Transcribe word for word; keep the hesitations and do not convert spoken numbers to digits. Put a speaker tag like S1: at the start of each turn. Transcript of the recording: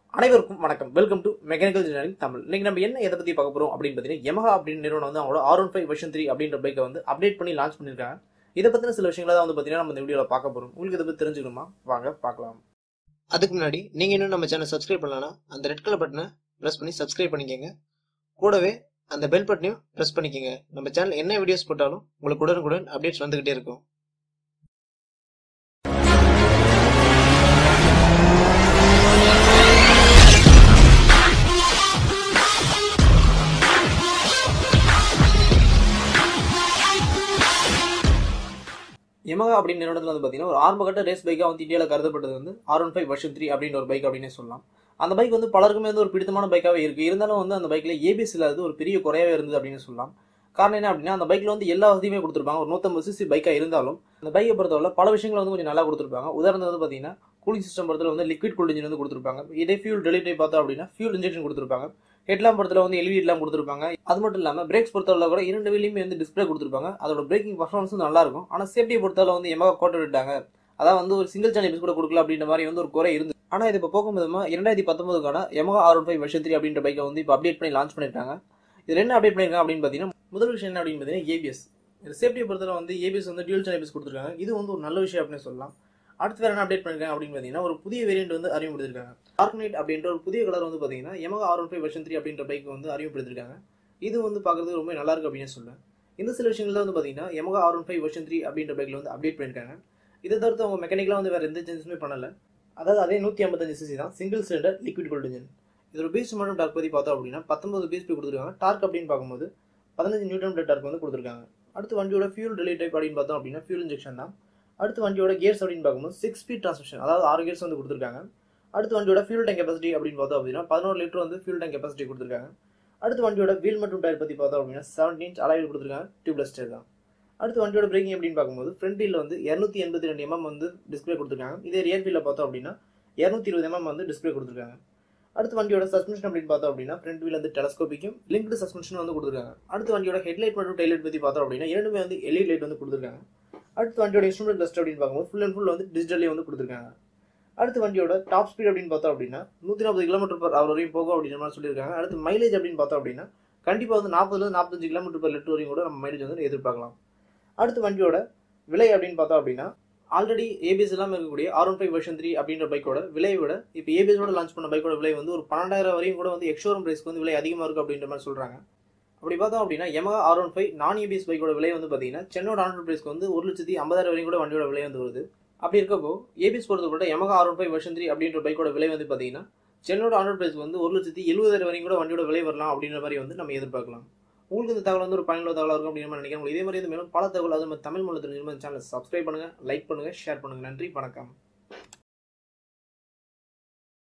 S1: அனைவருக்கும் வணக்கம். Welcome to mechanical engineering Tamil. இன்னைக்கு நம்ம என்ன எதை பத்தி பார்க்க போறோம் அப்படின்னு பார்த்தீங்கன்னா, யமஹா அப்படின்னு நிறுவனம் வந்து அவங்களோட R one five version three அப்படின்ற பைக்கை வந்து அப்டேட் பண்ணி லான்ச் பண்ணியிருக்காங்க. இதை பத்தின சில விஷயங்களை தான் வந்து பார்த்தீங்கன்னா நம்ம இந்த வீடியோல பார்க்க போறோம். உங்களுக்கு இதை பத்தி தெரிஞ்சுக்கணுமா? வாங்க பார்க்கலாம்.
S2: அதுக்கு முன்னாடி நீங்க இன்னும் நம்ம சேனல் சப்ஸ்கிரைப் பண்ணலனா அந்த ரெட் கலர் பட்டனை பிரஸ் பண்ணி சப்ஸ்கிரைப் பண்ணிக்கங்க. கூடவே அந்த பெல் பட்டனையும் பிரஸ் பண்ணிக்கங்க. நம்ம சேனல் என்ன வீடியோஸ் போட்டாலும் உங்களுக்கு உடனுக்குடன் அப்டேட்ஸ் வந்துகிட்டே இருக்கும்.
S1: யமஹா அப்படின்னு நிறுவனத்தில் வந்து பார்த்தீங்கன்னா ஒரு ஆரம்பகட்ட ரேஸ் பைக்காக வந்து இந்தியாவில் கருதப்பட்டது வந்து R one five version three அப்படின்ற ஒரு பைக் அப்படின்னே சொல்லலாம். அந்த பைக் வந்து பலருக்குமே வந்து ஒரு பிடித்தமான பைக்காகவே இருக்குது. இருந்தாலும் வந்து அந்த பைக்கில் ஏபிஎஸ் இல்லாதது ஒரு பெரிய குறையாவே இருந்தது அப்படின்னு சொல்லலாம். காரணம் என்ன அப்படின்னா, அந்த பைக்கில் வந்து எல்லா வசதியுமே கொடுத்துருப்பாங்க. ஒரு நூற்றம்பது சிசி பைக்காக இருந்தாலும் அந்த பைக்கை பொறுத்தவரை பல விஷயங்கள் வந்து கொஞ்சம் நல்லா கொடுத்துருப்பாங்க. உதாரணத்துக்கு வந்து பார்த்தீங்கன்னா, கூலிங் சிஸ்டம் பொறுத்தவரை வந்து லிக்விட் கூல்ட் இன்ஜின் வந்து கொடுத்துருப்பாங்க. இதே ஃபியூல் டெலிவரி பார்த்தோம் அப்படின்னா ஃபியூல் இன்ஜெக்ஷன் கொடுத்துருப்பாங்க. ஹெட்லாம் பொறுத்தவரை வந்து எல்இடி எல்லாம் கொடுத்துருப்பாங்க. அது மட்டும் இல்லாமல் பிரேக்ஸ் பொறுத்தவரை கூட இரண்டு வீலையுமே வந்து டிஸ்பிளே கொடுத்துருப்பாங்க. அதோட பிரேக்கிங் பர்ஃபார்மன்ஸும் நல்லா இருக்கும். ஆனால் சேஃப்டியை பொறுத்தவரை வந்து யமஹா கோட்டை விட்டாங்க. அதான் வந்து ஒரு சிங்கிள் சேனல் எபிஸ் கூட கொடுக்கல அப்படின்ற மாதிரி வந்து ஒரு குறை இருந்து. ஆனால் இது இப்போ போகும்போது இரண்டாயிரத்தி பத்தொன்பதுக்கான Yamaha R one five version three அப்படின்ற பைக்கை வந்து இப்போ அப்டேட் பண்ணி லான்ச் பண்ணிருக்காங்க. இதில் என்ன அப்டேட் பண்ணிருக்காங்க அப்படின்னு பார்த்தீங்கன்னா, முதல் விஷயம் என்ன அப்படின்னு பார்த்தீங்கன்னா ஏபிஎஸ். சேஃப்டியை பொறுத்தவரை வந்து ஏபிஎஸ் வந்து டியூல் சேனல் எபிஸ் கொடுத்துருக்காங்க. இது வந்து ஒரு நல்ல விஷயம் அப்படின்னு சொல்லலாம். அடுத்து வேற என்ன அப்டேட் பண்ணிருக்காங்க அப்படின்னு பார்த்தீங்கன்னா, ஒரு புதிய வேரியன்ட் வந்து அறிமுகப்படுத்திருக்காங்க. டார்க் நைட் அப்படின்ற ஒரு புதிய கலர் வந்து பார்த்தீங்கன்னா Yamaha R one five version three அப்படின்ற பைக் வந்து அறிமுகப்படுத்திருக்காங்க. இது வந்து பார்க்கறதுக்கு ரொம்ப நல்லா இருக்கு அப்படின்னு சொல்லுவேன். இந்த சில விஷயங்கள் வந்து பார்த்தீங்கன்னா Yamaha R one five version three அப்படின்ற பைக்ல வந்து அப்டேட் பண்ணிருக்காங்க. இதை தவிர்த்து அவங்க மெக்கானிக்கலாக வந்து வேற எந்த சேஞ்சஸுமே பண்ணல. அதாவது அதே நூற்றி ஐம்பத்தஞ்சு சிசி தான், single cylinder liquid cooled engine. இதோட பீஸ் மற்றும் டார்க் பற்றி பார்த்தோம் அப்படின்னா பத்தொன்பது பிஎஸ்பி கொடுத்துருக்காங்க. டார்க் அப்படின்னு பார்க்கும்போது பதினஞ்சு நியூட்டன் மீட்டர் டார்க் வந்து கொடுத்துருக்காங்க. அடுத்து வண்டியோட ஃபியூல் ரிலே டைப் அப்படின்னு பார்த்தோம் அப்படின்னா ஃபியூல் இன்ஜெக்ஷன் தான். அடுத்து வண்டியோட கியர்ஸ் அப்படின்னு பார்க்கும்போது சிக்ஸ் ஸ்பீட் டிரான்ஸ்மிஷன், அதாவது ஆறு கியர்ஸ் வந்து கொடுத்துருக்காங்க. அடுத்து வண்டியோட ஃபியூல் டேங்க் கெப்பாசிட்டி அப்படின்னு பார்த்தோம் அப்படின்னா பதினோரு லிட்டர் வந்து ஃபியூல் டேங்க் கெப்பாசிட்டி கொடுத்துருக்காங்க. அடுத்து வண்டியோட வீல் மற்றும் டயர் பற்றி பார்த்தோம் அப்படின்னா செவன்டீன் இன்ச் அலாய் கொடுத்துருக்காங்க. டியூப்லெஸ் டயர் தான். அடுத்து வண்டியோட பிரேக்கிங் அப்படின்னு பார்க்கும்போது ஃப்ரண்ட் வீல் வந்து இரநூத்தி எண்பத்தி ரெண்டு எம்எம் வந்து டிஸ்பிளே கொடுத்துருக்காங்க. இதே ரியர் வீலில் பார்த்தோம் அப்படின்னா இரநூத்தி இருபது எம்எம் வந்து டிஸ்பிளே கொடுத்துருக்காங்க. அடுத்து வண்டியோட சஸ்பென்ஷன் அப்படின்னு பார்த்தோம் அப்படின்னா ஃப்ரண்ட் வீல் வந்து டெலஸ்கோபிக்கும் லிங்க்டு சஸ்பென்ஷன் வந்து கொடுத்துருக்காங்க. அடுத்து வண்டியோட ஹெட்லைட் மற்றும் டெய்லைட் பற்றி பார்த்தோம் அப்படின்னா இரண்டுமே வந்து எல்இடி லைட் வந்து கொடுத்துருக்காங்க. அடுத்து வண்டியோட இன்ஸ்ட்ருமெண்ட் கிளஸ்டர் அப்படின்னு பார்க்கும்போது ஃபுல் அண்ட் ஃபுல் வந்து டிஜிட்டலே வந்து கொடுத்துருக்காங்க. அடுத்து வண்டியோட டாப் ஸ்பீட் அப்படின்னு பார்த்தோம் அப்படின்னா நூற்றி நாற்பது கிலோமீட்டர் பர் அவர் வரையும் போகும் அப்படின்ற மாதிரி சொல்லியிருக்காங்க. அடுத்து மைலேஜ் அப்படின்னு பார்த்தோம் அப்படின்னா கண்டிப்பாக வந்து நாற்பதுல நாற்பத்தஞ்சு கிலோமீட்டர் பர் லிட்டர் வரையும் கூட நம்ம மைலேஜ் வந்து எதிர்பார்க்கலாம். அடுத்து வண்டியோட விலை அப்படின்னு பார்த்தோம் அப்படின்னா ஆல்ரெடி ஏபிஎஸ் இல்லாமல் இருக்கக்கூடிய R one five version three அப்படின்ற பைக்கோட விலை விட இப்போ ஏபிஎஸோட லான்ச் பண்ண பைக்கோட விலை வந்து ஒரு பன்னெண்டாயிரம் வரையும் கூட வந்து எக்ஸ்ஷோரூம் பிரைஸ்க்கு வந்து விலை அதிகமாக இருக்கும் அப்படின்ற மாதிரி சொல்கிறாங்க. அப்படி பார்த்தோம் அப்படின்னா Yamaha R one five non ABS பைக்கோட விலை வந்து பார்த்தீங்கன்னா சென்னோட ஆன் ரோட் பிரைஸ்க்கு வந்து ஒரு லட்சத்தி ஐம்பதாயிரம் வரையும் கூட வண்டியோட விலை வந்து வருது. அப்படி இருக்கப்போ ஏபிஎஸ் பொறுத்த கூட Yamaha R one five version three அப்படின்ற பைக்கோட விலை வந்து பார்த்தீங்கன்னா சென்னோட ஆன் ரோட் பிரைஸ்க்கு வந்து ஒரு லட்சத்தி எழுபதாயிரம் வரையும் கூட வண்டியோட விலை வரலாம் அப்படின்ற மாதிரி வந்து நம்ம எதிர்பார்க்கலாம். உங்களுக்கு இந்த தகவல் வந்து ஒரு பயனுள்ள தகவலாக இருக்கும் அப்படின்னு நினைக்கிறேன். இதே மாதிரி வந்து மேலும் பல தகவல் அது தமிழ் மொழி தெரிஞ்சு சேனல் சப்ஸ்கிரைப் பண்ணுங்க, லைக் பண்ணுங்க, ஷேர் பண்ணுங்க. நன்றி, வணக்கம்.